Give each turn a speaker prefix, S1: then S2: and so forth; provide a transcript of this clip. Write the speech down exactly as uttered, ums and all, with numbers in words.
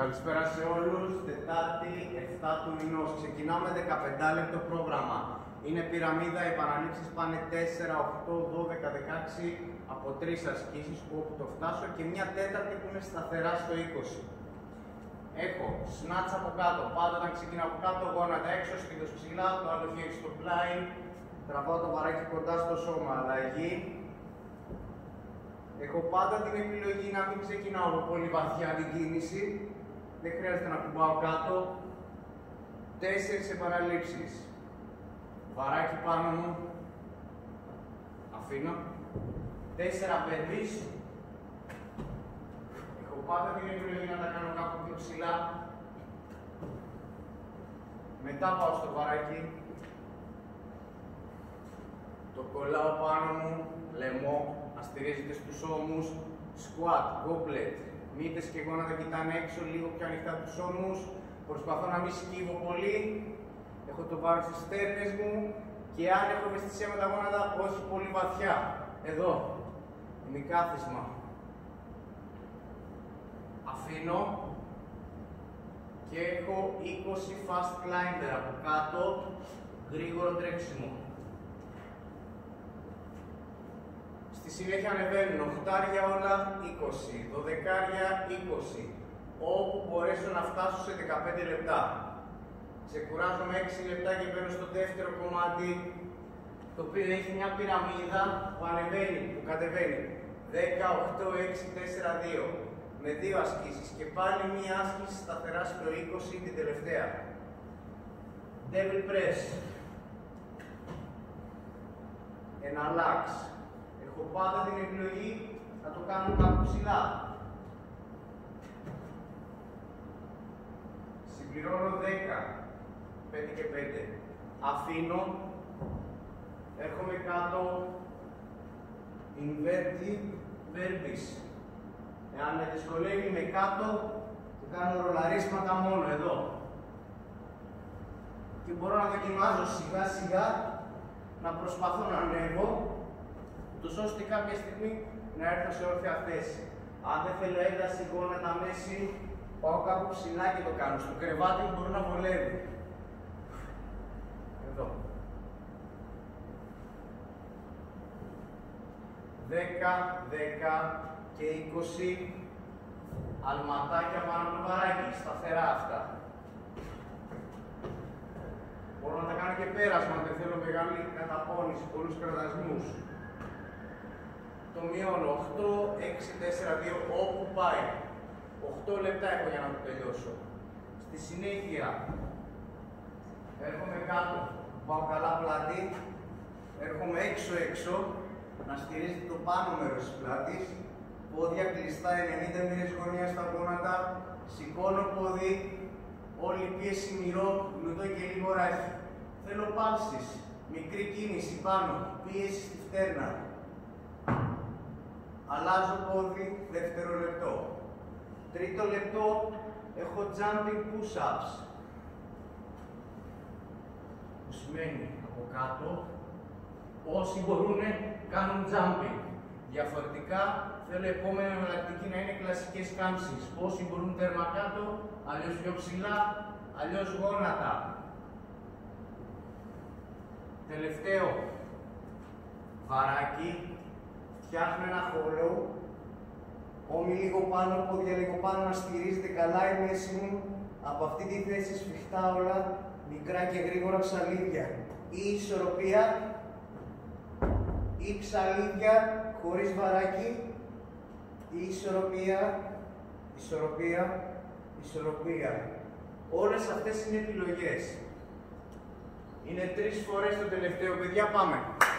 S1: Καλησπέρα σε όλους. Τετάρτη εφτά του μηνός. Ξεκινάμε δεκαπέντε λεπτό πρόγραμμα. Είναι πυραμίδα, οι επαναλήψεις πάνε τέσσερα, οκτώ, δώδεκα, δεκαέξι από τρεις ασκήσεις όπου το φτάσω και μια τέταρτη που είναι σταθερά στο είκοσι. Έχω snatch από κάτω. Πάντα όταν ξεκινάω από κάτω, γόνατα έξω, στήθος ψηλά, το άλλο χέρι στο πλάι. Τραβάω το βαράκι κοντά στο σώμα. Αλλαγή. Έχω πάντα την επιλογή να μην ξεκινάω από πολύ βαθιά την κίνηση. Δεν χρειάζεται να κουμπάω κάτω. Τέσσερις επαναλήψεις. Βαράκι πάνω μου. Αφήνω. Τέσσερα μπερδείς. Έχω πάντα την επιλογή να τα κάνω κάπου πιο ψηλά. Μετά πάω στο βαράκι. Το κολλάω πάνω μου. Λαιμό. Αστηρίζεται στους ώμους. Squat, goblet. Μύτες και γόνατα κοιτάνε έξω, λίγο πιο ανοιχτά τους ώμους. Προσπαθώ να μην σκύβω πολύ. Έχω το βάρος στις στέρνες μου και αν έχω ευαισθησία με τα γόνατα, όχι πολύ βαθιά. Εδώ. Ημικάθισμα. Αφήνω. Και έχω είκοσι fast climber από κάτω. Γρήγορο τρέξιμο. Στη συνέχεια ανεβαίνουν οχτάρια όλα είκοσι, δωδεκάρια είκοσι, όπου μπορέσω να φτάσω σε δεκαπέντε λεπτά. Ξεκουράζομαι έξι λεπτά και μπαίνω στο δεύτερο κομμάτι, το οποίο έχει μια πυραμίδα που ανεβαίνει, που κατεβαίνει. δέκα, οκτώ, έξι, τέσσερα, δύο. Με δύο ασκήσεις και πάλι μια άσκηση σταθερά στο είκοσι την τελευταία. Devil press. Ένα lax. Έχω πάντα την επιλογή να το κάνω κάπου ψηλά. Συμπληρώνω δέκα, πέντε και πέντε. Αφήνω. Έρχομαι κάτω. Inverted burpees. Εάν με δυσκολεύει με κάτω, θα κάνω ρολαρίσματα μόνο εδώ. Και μπορώ να δοκιμάζω σιγά σιγά να προσπαθώ να ανέβω, τόσο ώστε κάποια στιγμή να έρθω σε όρθια θέση. Αν δεν θέλω ένταση γόνατα μέση, πάω κάπου ψηλά και το κάνω. Στο κρεβάτι μου μπορεί να βολεύει. Εδώ. δέκα, δέκα και είκοσι. Αλματάκια πάνω από το βαράκι, σταθερά αυτά. Μπορώ να τα κάνω και πέρασμα, αν δεν θέλω μεγάλη καταπώνηση, πολλούς κρατασμούς. Το μειώνω οκτώ, έξι, τέσσερα, δύο, όπου πάει. οκτώ λεπτά έχω για να το τελειώσω. Στη συνέχεια, έρχομαι κάτω, πάω καλά πλάτη, έρχομαι έξω-έξω, να στηρίζεται το πάνω μέρος της πλάτης, πόδια κλειστά, ενενήντα μοίρες γωνία στα γόνατα, σηκώνω πόδι, όλη πίεση μυρώ, λουτώ και λίγο ράχι. Θέλω πάλσεις, μικρή κίνηση πάνω, πίεση στη φτέρνα. Αλλάζω πόδι, δεύτερο λεπτό. Τρίτο λεπτό, έχω jumping push-ups. Που σημαίνει από κάτω, όσοι μπορούν κάνουν jumping. Διαφορετικά, θέλω επόμενη εναλλακτική να είναι κλασικές κάμψεις. Όσοι μπορούν τέρμα κάτω, αλλιώς πιο ψηλά, αλλιώς γόνατα. Τελευταίο, βαράκι. Φτιάχνω ένα hollow, ώμοι λίγο πάνω, πόδια λίγο πάνω, να στηρίζεται καλά η μέση μου. Από αυτή τη θέση σφιχτά όλα, μικρά και γρήγορα ψαλίδια. Ή ισορροπία, ή ψαλίδια χωρίς βαράκι, ή ισορροπία, ισορροπία, ισορροπία. Όλες αυτές είναι επιλογές. Είναι τρεις φορές το τελευταίο, παιδιά, πάμε.